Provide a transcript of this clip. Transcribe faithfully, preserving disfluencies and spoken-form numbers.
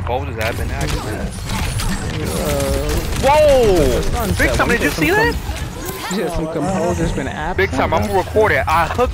composer's have been active. Uh, Whoa! Big time, did you see that? Yeah, some composers been active. Big time, I'm gonna record it. I hooked